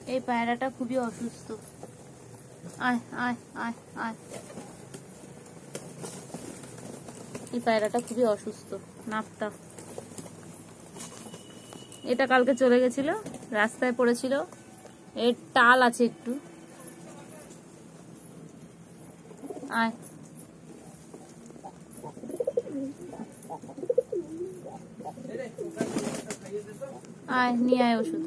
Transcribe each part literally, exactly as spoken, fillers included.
এই পায়রাটা খুবই অসুস্থ। আয় আয় আয় আয়। এই পায়রাটা খুবই অসুস্থ, নাকটা। এটা কালকে চলে গেছিল, রাস্তায় পড়েছিল। এর টাল আছে একটু। আয় আয়, নিয়ে আয় ওষুধ।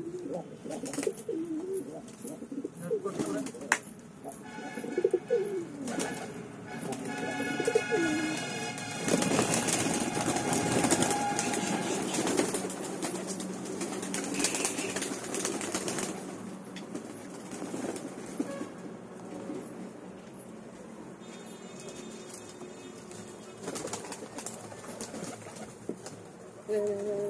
Yeah.